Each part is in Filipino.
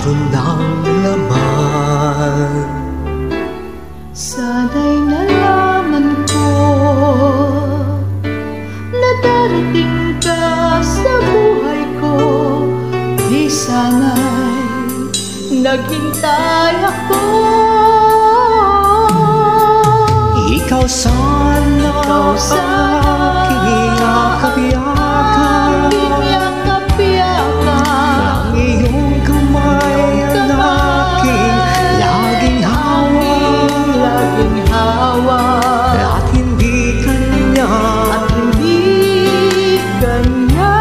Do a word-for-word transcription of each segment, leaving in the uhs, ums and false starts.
mayroon ng laman. Sana'y nalaman ko na darating ka sa buhay ko. Di sana'y naghintay ako. Ikaw sana, Ikaw sana aking yakap-yakap, aking yakap-yakap. ang iyong kamay ang aking laging hawak, laging hawak. at hindi kanya, At hindi kanya.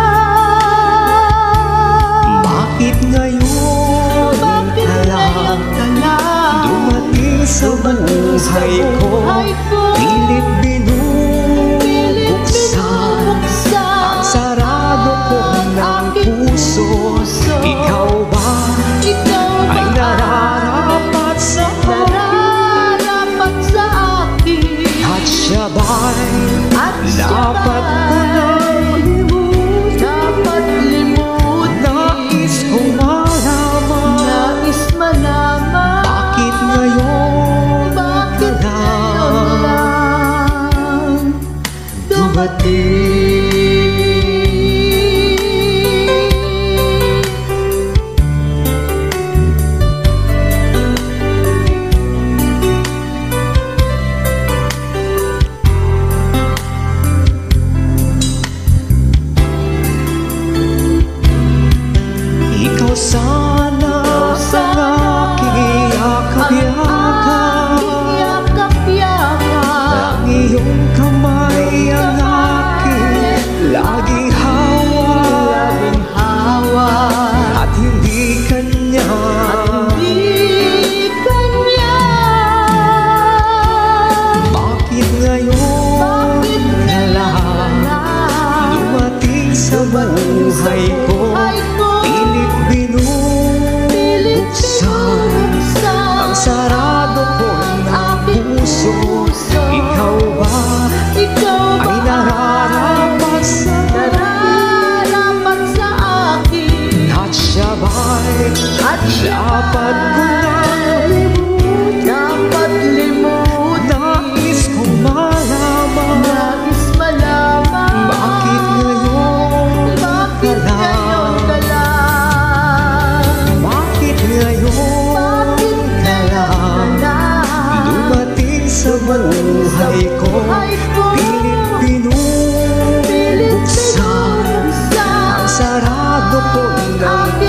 bakit ngayon Bakit ka lang ngayon ka lang dumating sa buhay ko? Pilit binubuksan ang sarado ko ng puso. Ikaw ba ay nararapat sa nararapat sa akin? at siya ba'y At siya dapat ko nang limutin? dapat limutin? Nais kong malaman, Nais malaman, bakit ngayon bakit ka ngayon lang lang dumating? Ikaw sana ang aking yakap-yakap, ang iyong kamay ang aking laging hawak, Laging hawak. at hindi kanya, Hindi kanya. bakit ngayon Bakit ka ngayon lang lang dumating sa buhay ko? Pilit binubuksan ang sarado ko ng puso. Ikaw ba ay nararapat sa nararapat sa akin? at siya ba'y At siya dapat ko nang limutin? dapat limutin? Nais kong malaman, Nais malaman, bakit ngayon bakit ka ngayon ka lang? lang? Bakit ngayon Bakit ka ngayon ka lang lang dumating sa buhay ko? buhay ko? Pilit binubuksan ang sarado ko ng